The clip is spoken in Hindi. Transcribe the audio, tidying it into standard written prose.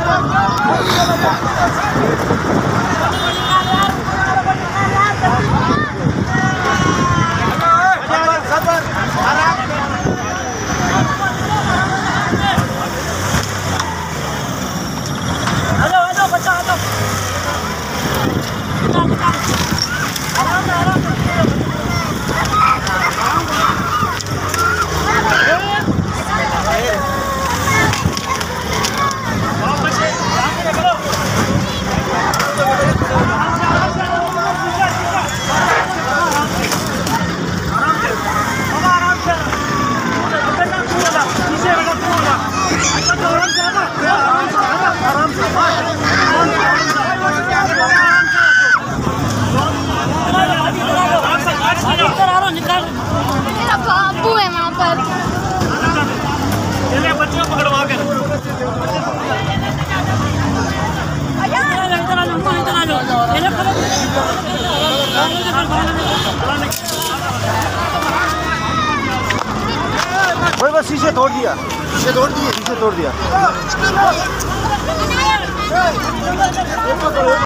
बाबू है वहाँ पर। बच्चों को पकड़वा कर बस शीशे तोड़ दिया, शीशे तोड़ दिया।